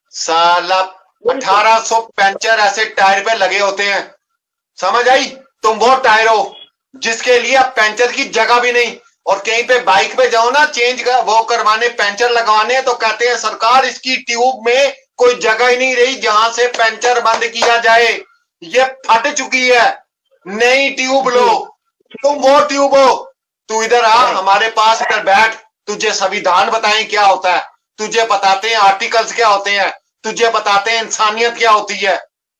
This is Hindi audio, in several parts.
साला बिल्कुल 1800 पंचर ऐसे टायर पे लगे होते हैं, समझ आई? तुम वो टायर हो जिसके लिए अब पंचर की जगह भी नहीं। और कहीं पे बाइक पे जाओ ना चेंज कर, वो करवाने पंचर लगवाने, तो कहते हैं सरकार इसकी ट्यूब में कोई जगह ही नहीं रही जहां से पंचर बंद किया जाए, ये फट चुकी है, नई ट्यूब लो। जी तुम वो ट्यूब हो। तू इधर आ राइट हमारे पास, इधर बैठ, तुझे संविधान बताएं क्या होता है, तुझे बताते हैं आर्टिकल्स क्या होते हैं, तुझे बताते हैं इंसानियत क्या होती है।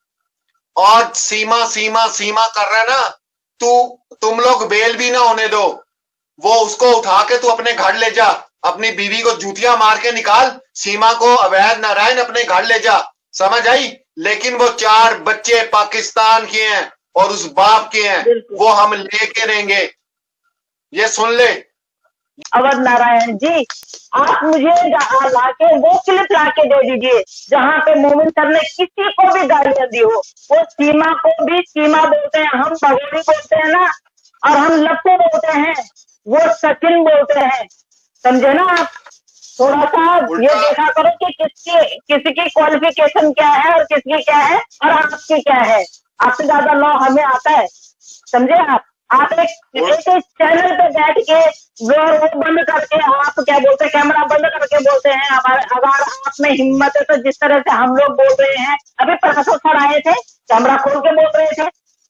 और सीमा सीमा सीमा कर रहा है ना तू, तुम लोग बेल भी ना होने दो, वो उसको उठा के तू अपने घर ले जा, अपनी बीवी को जूतियां मार के निकाल, सीमा को अवैध नारायण अपने घर ले जा, समझ आई? लेकिन वो 4 बच्चे पाकिस्तान के हैं और उस बाप के हैं, बिल्कुल। वो हम लेके रहेंगे, ये सुन ले। अवध नारायण जी, आप मुझे लाके वो क्लिप लाके दे दीजिए जहाँ पे मोमिन सर ने किसी को भी गालियां दी हो। वो सीमा को भी सीमा बोलते हैं, हम भगोरी बोलते हैं ना, और हम लप्पू बोलते हैं, वो सचिन बोलते हैं, समझे ना आप? थोड़ा सा ये उल्टा देखा करो कि किसी की क्वालिफिकेशन क्या है और किसकी क्या है और आपकी क्या है। आपसे ज्यादा लॉ हमें आता है, समझे आप एक चैनल पे बैठ के वो बंद करके आप क्या बोलते हैं, कैमरा बंद करके बोलते हैं हमारे, अगर आप में हिम्मत है तो जिस तरह से हम लोग बोल रहे हैं, अभी प्रोफेसर सर आए थे कैमरा खोल के बोल रहे थे,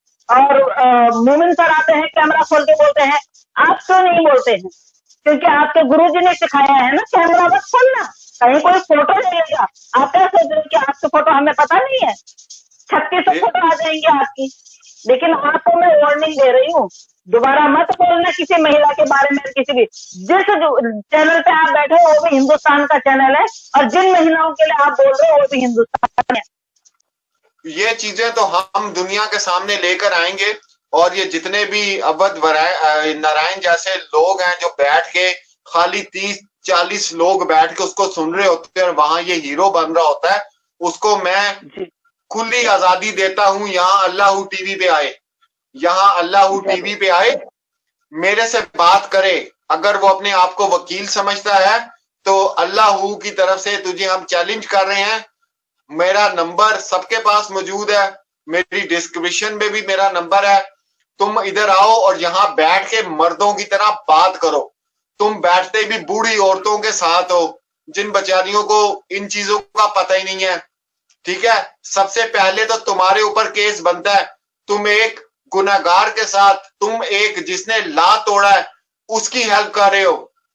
और मोमिन सर आते हैं कैमरा खोल के बोलते हैं, आप क्यों नहीं बोलते हैं? क्योंकि आपके गुरुजी ने सिखाया है ना कैमरा मत खोलना, कहीं कोई फोटो ले लेगा। आप क्या सोच रहे हो कि आपकी फोटो हमें पता नहीं है? 36 फोटो आ जाएंगे आपकी। लेकिन आपको मैं वार्निंग दे रही हूँ, दोबारा मत बोलना किसी महिला के बारे में, किसी भी, जिस चैनल पे आप बैठे हो वो भी हिंदुस्तान का चैनल है, और जिन महिलाओं के लिए आप बोल रहे हो वो भी हिंदुस्तान है। ये चीजें तो हम दुनिया के सामने लेकर आएंगे, और ये जितने भी अवध नारायण जैसे लोग हैं जो बैठ के खाली 30-40 लोग बैठ के उसको सुन रहे होते हैं, वहां ये हीरो बन रहा होता है, उसको मैं खुली आजादी देता हूं, यहाँ अल्लाह टीवी पे आए, यहाँ अल्लाह टीवी पे आए, मेरे से बात करे। अगर वो अपने आप को वकील समझता है तो अल्लाह की तरफ से तुझे हम चैलेंज कर रहे हैं। मेरा नंबर सबके पास मौजूद है, मेरी डिस्क्रिप्शन में भी मेरा नंबर है, तुम इधर आओ और यहाँ बैठ के मर्दों की तरह बात करो। तुम बैठते भी बूढ़ी औरतों के साथ हो जिन बेचारियों को इन चीजों का पता ही नहीं है, ठीक है? सबसे पहले तो तुम्हारे ऊपर केस बनता है, तुम एक गुनाहगार के साथ, तुम एक जिसने ला तोड़ा है उसकी हेल्प कर रहे हो,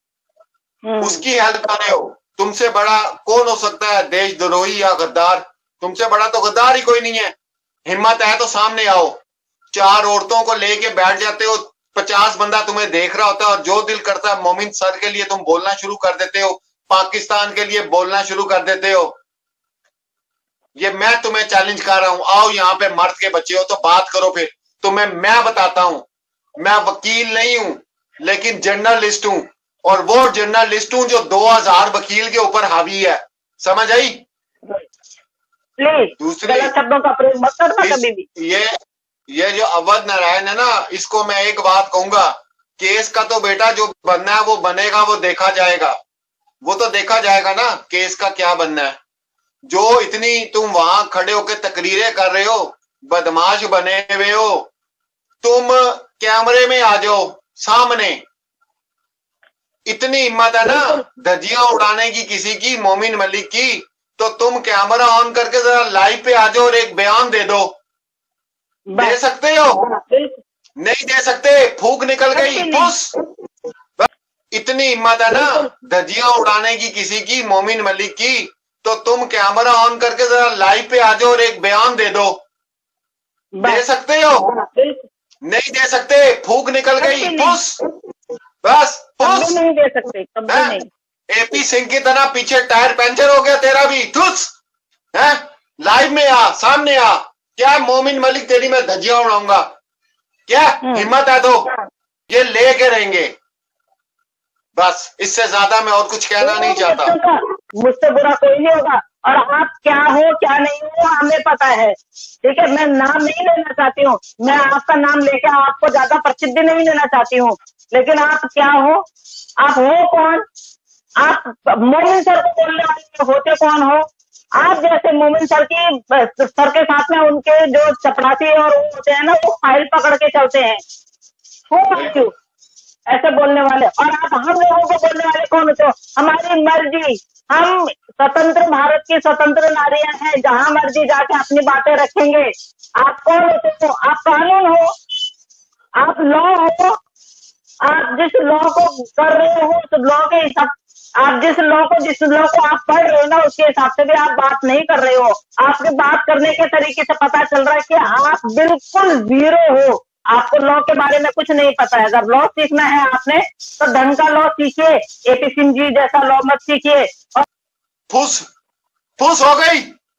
उसकी हेल्प कर रहे हो। तुमसे बड़ा कौन हो सकता है देशद्रोही या गद्दार? तुमसे बड़ा तो गद्दार ही कोई नहीं है। हिम्मत है तो सामने आओ। 4 औरतों को लेके बैठ जाते हो, 50 बंदा तुम्हें देख रहा होता है, और जो दिल करता है मोमिन सर के लिए तुम बोलना शुरू कर देते हो, पाकिस्तान के लिए बोलना शुरू कर देते हो। ये मैं तुम्हें चैलेंज कर रहा हूं, आओ यहाँ पे, मर्द के बच्चे हो तो बात करो। फिर तुम्हें मैं बताता हूं, मैं वकील नहीं हूं लेकिन जर्नलिस्ट हूं, और वो जर्नलिस्ट हूं जो 2000 वकील के ऊपर हावी है, समझ आई? दूसरी शब्दों का प्रयोग मत करना कभी भी। ये जो अवध नारायण है ना, इसको मैं एक बात कहूंगा, केस का तो बेटा जो बनना है वो बनेगा, वो देखा जाएगा, वो तो देखा जाएगा ना केस का क्या बनना है। जो इतनी तुम वहां खड़े होकर तकरीरें कर रहे हो, बदमाश बने हुए हो, तुम कैमरे में आ जाओ सामने। इतनी हिम्मत है ना धज्जियां उड़ाने की किसी की, मोमिन मलिक की, तो तुम कैमरा ऑन करके जरा लाइव पे आ जाओ और एक बयान दे दो। दे सकते हो? नहीं दे सकते, फूक निकल गई, फुस। इतनी हिम्मत है ना धज्जियां उड़ाने की किसी की, मोमिन मलिक की, तो तुम कैमरा ऑन करके जरा लाइव पे आ जाओ और एक बयान दे दो। दे सकते हो? नहीं दे सकते, फूक निकल गई, फुस, बस फुस। नहीं दे सकते, नहीं। एपी सिंह की तरह पीछे टायर पंचर हो गया तेरा भी, ठुस है। लाइव में आ, सामने आ। क्या मोमिन मलिक तेरी मैं धज्जियां उड़ाऊंगा? क्या हिम्मत है तो ये लेके रहेंगे, बस। इससे ज्यादा मैं और कुछ कहना नहीं चाहता। मुझसे बुरा कोई नहीं होगा, और आप क्या हो क्या नहीं हो हमें पता है, ठीक है? मैं नाम नहीं लेना चाहती हूँ, मैं आपका नाम लेके आपको ज्यादा प्रसिद्धि नहीं देना चाहती हूँ, लेकिन आप क्या हो, आप हो कौन? आप मोमिन सर को बोलने वाले होते कौन हो? आप जैसे मोमिन सर के साथ में उनके जो चपरासी और वो होते हैं ना, वो फाइल पकड़ के चलते हैं। क्यों ऐसे बोलने वाले? और आप हम लोगों को बोलने वाले कौन होते हो? हमारी मर्जी, हम स्वतंत्र भारत की स्वतंत्र नारियां हैं, जहां मर्जी जाके अपनी बातें रखेंगे। आप कौन होते हो? आप कानून हो, आप लॉ हो। आप जिस लॉ को कर रहे हो उस लॉ के हिसाब, आप जिस लॉ को आप पढ़ रहे हो ना, उसके हिसाब से भी आप बात नहीं कर रहे हो। आपके बात करने के तरीके से पता चल रहा है कि आप बिल्कुल जीरो हो, आपको लॉ के बारे में कुछ नहीं पता है। अगर लॉ सीखना है आपने तो ढंग का लॉ सीखिए, एपी सिंह जी जैसा लॉ मत सीखिए। और फुस फुस हो गई,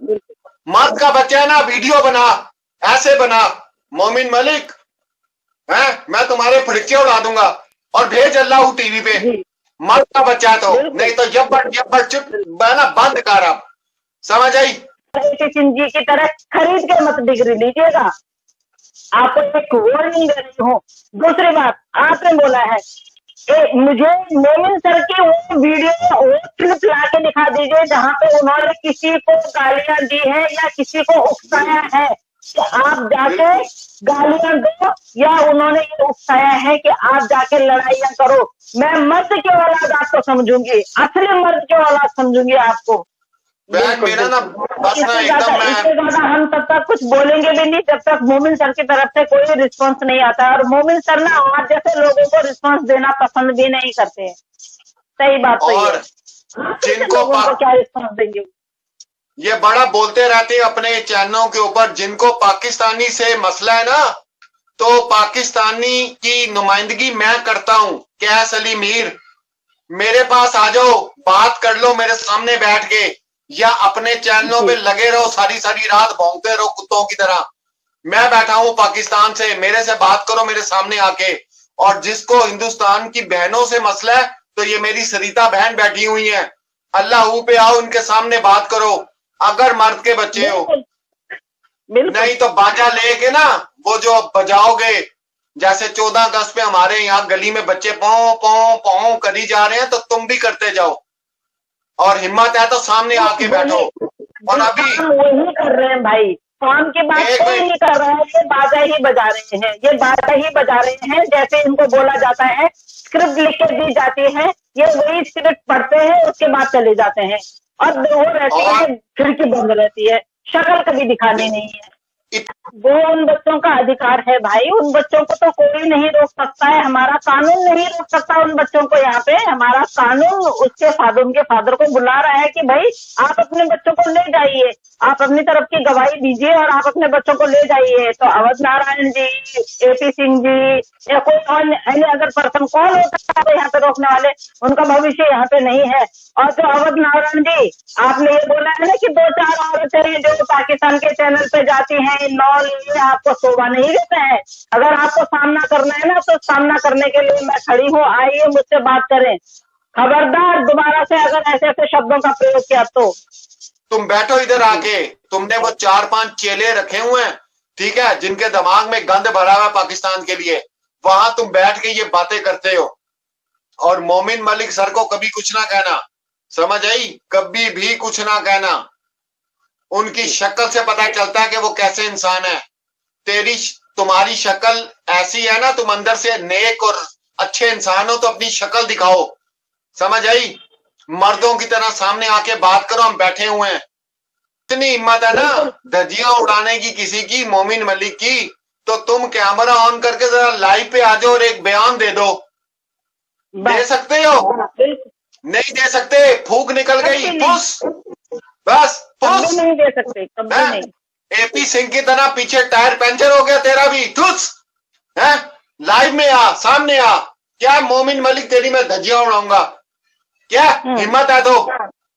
मर्द का बच्चा है ना, वीडियो बना, ऐसे बना मोमिन मलिक है, मैं तुम्हारे फड़के उड़ा दूंगा और भेज अल्लाह टीवी पे। मर्द का बच्चा है तो, नहीं तो जब चुप ना बंद कर। आप समझ आई? एपी सिंह जी की तरह खरीद के मत डिग्री लीजिएगा, आपको एक वार्निंग दे रही हूँ। दूसरी बात, आपने बोला है मुझे मोमिन सर की वो वीडियो वो क्लिप ला के दिखा दीजिए जहां पे उन्होंने किसी को गालियां दी है या किसी को उकसाया है, कि आप जाके गालियां दो, या उन्होंने ये उकसाया है कि आप जाके लड़ाइयां करो। मैं मर्द की औलाद आपको समझूंगी, असली मर्द की औलाद समझूंगी आपको। मेरा ना बस ना एकदम इससे ज्यादा हम तब तक कुछ बोलेंगे भी नहीं जब तक मोमिन सर की तरफ से कोई रिस्पांस नहीं आता। और मोमिन सर ना आप जैसे लोगों को रिस्पांस देना पसंद भी नहीं करते। सही बात तो और जिनको क्या रिस्पांस देंगे? ये बड़ा बोलते रहते हैं अपने चैनलों के ऊपर, जिनको पाकिस्तानी से मसला है ना, तो पाकिस्तानी की नुमाइंदगी मैं करता हूं। कैस अली मीर, मेरे पास आ जाओ, बात कर लो मेरे सामने बैठ के, या अपने चैनलों पे लगे रहो, सारी सारी रात भौंकते रहो कुत्तों की तरह। मैं बैठा हूं पाकिस्तान से, मेरे से बात करो मेरे सामने आके। और जिसको हिंदुस्तान की बहनों से मसला है तो ये मेरी सरिता बहन बैठी हुई है, अल्लाह पे आओ, उनके सामने बात करो अगर मर्द के बच्चे हो। नहीं तो बाजा लेके ना वो जो बजाओगे, जैसे 14 अगस्त पे हमारे यहाँ गली में बच्चे पौ पौ पौ करी जा रहे हैं, तो तुम भी करते जाओ। और हिम्मत है तो सामने आके बैठो। और अभी वही कर रहे हैं भाई, काम की बात कोई नहीं कर रहा है, ये बाजा ही बजा रहे हैं, ये बाजा ही बजा रहे हैं। जैसे इनको बोला जाता है, स्क्रिप्ट लिख के दी जाती है, ये वही स्क्रिप्ट पढ़ते हैं, उसके बाद चले जाते हैं। और वो रहती है, खिड़की बंद रहती है, शक्ल कभी दिखानी नहीं है। वो उन बच्चों का अधिकार है भाई, उन बच्चों को तो कोई नहीं रोक सकता है, हमारा कानून नहीं रोक सकता उन बच्चों को। यहाँ पे हमारा कानून उनके फादर को बुला रहा है कि भाई आप अपने बच्चों को ले जाइए, आप अपनी तरफ की गवाही दीजिए और आप अपने बच्चों को ले जाइए। तो अवध नारायण जी, एपी सिंह जी या कोई अन्य अगर पर्सन कौन होता है यहाँ पे रोकने वाले, उनका भविष्य यहाँ पे नहीं है। और जो अवध नारायण जी, आपने ये बोला है ना कि 2-4 औरतें जो पाकिस्तान के चैनल पे जाती हैं, ये आपको शोभा नहीं देता है। अगर आपको सामना करना है ना तो सामना करने के लिए मैं खड़ी हूँ, आइए मुझसे बात करें। खबरदार दोबारा से अगर ऐसे ऐसे शब्दों का प्रयोग किया तो। तुम बैठो इधर आके, तुमने वो 4-5 चेले रखे हुए हैं, ठीक है, जिनके दिमाग में गंद भरा हुआ पाकिस्तान के लिए, वहां तुम बैठ के ये बातें करते हो। और मोमिन मलिक सर को कभी कुछ ना कहना, समझ आई? कभी भी कुछ ना कहना। उनकी शक्ल से पता चलता है कि वो कैसे इंसान है। तुम्हारी शक्ल ऐसी है ना, तुम अंदर से नेक और अच्छे इंसान हो, तो अपनी शक्ल दिखाओ, समझ आई? मर्दों की तरह सामने आके बात करो, हम बैठे हुए हैं। इतनी हिम्मत है ना धज्जियां उड़ाने की किसी की, मोमिन मलिक की, तो तुम कैमरा ऑन करके जरा लाइव पे आ जाओ और एक बयान दे दो। दे सकते हो? नहीं दे सकते, फूक निकल गई, पुस, बस पुस। नहीं दे सकते, कभी नहीं। एपी सिंह की तरह पीछे टायर पंचर हो गया तेरा भी, ठुस है। लाइव में आ, सामने आ। क्या मोमिन मलिक तेरी मैं धज्जियां उड़ाऊंगा? क्या हिम्मत है तो?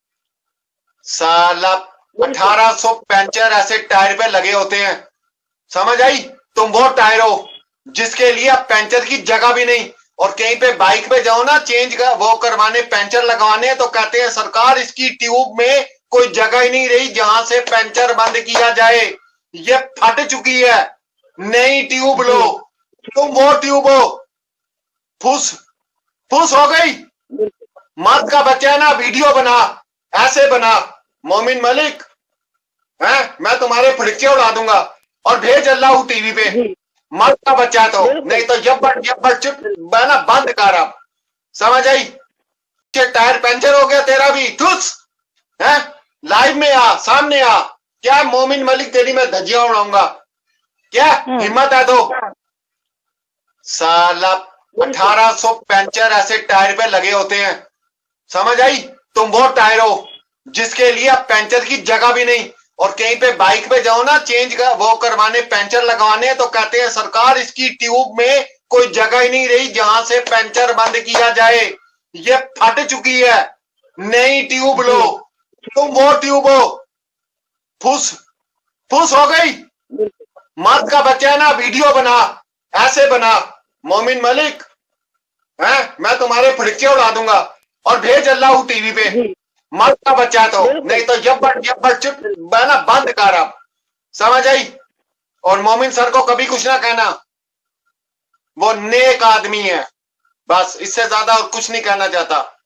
साला 1800 पंचर ऐसे टायर पे लगे होते हैं, समझ आई? तुम वो टायर हो जिसके लिए अब पंचर की जगह भी नहीं। और कहीं पे बाइक पे जाओ ना, चेंज का वो करवाने, पंचर लगवाने, तो कहते हैं सरकार इसकी ट्यूब में कोई जगह ही नहीं रही जहां से पंचर बंद किया जाए, ये फट चुकी है, नई ट्यूब लो। तुम वो ट्यूब हो, फुस फुस हो गई। मर्द का बच्चा है ना, वीडियो बना, ऐसे बना मोमिन मलिक। हैं, मैं तुम्हारे फड़के उड़ा दूंगा और भेज अल्लाह टीवी पे। जी मर्द का बच्चा है तो, बिल्कुल नहीं तो जब्बर चुप ना बंद कर अब, समझ आई? टायर पंचर हो गया तेरा भी, ठुस है। लाइव में आ, सामने आ। क्या मोमिन मलिक तेरी मैं धज्जियां उड़ाऊंगा? क्या हिम्मत है तो? साला 1800 पंचर ऐसे टायर पे लगे होते हैं, समझ आई? तुम वो टायर हो जिसके लिए अब पंचर की जगह भी नहीं, और कहीं पे बाइक पे जाओ ना चेंज का वो करवाने, पंचर लगवाने, तो कहते हैं सरकार इसकी ट्यूब में कोई जगह ही नहीं रही जहां से पंचर बंद किया जाए, ये फट चुकी है, नई ट्यूब लो। तुम वो ट्यूब हो, फुस फुस हो गई। मर्द का बच्चा है ना, वीडियो बना, ऐसे बना मोमिन मलिक है, मैं तुम्हारे फड़के उड़ा दूंगा और भेज अल्लाह टीवी पे। मर्द का बच्चा है तो, नहीं तो जब्बर चुप ना बंद कर अब, समझ आई? और मोमिन सर को कभी कुछ ना कहना, वो नेक आदमी है, बस इससे ज्यादा और कुछ नहीं कहना चाहता।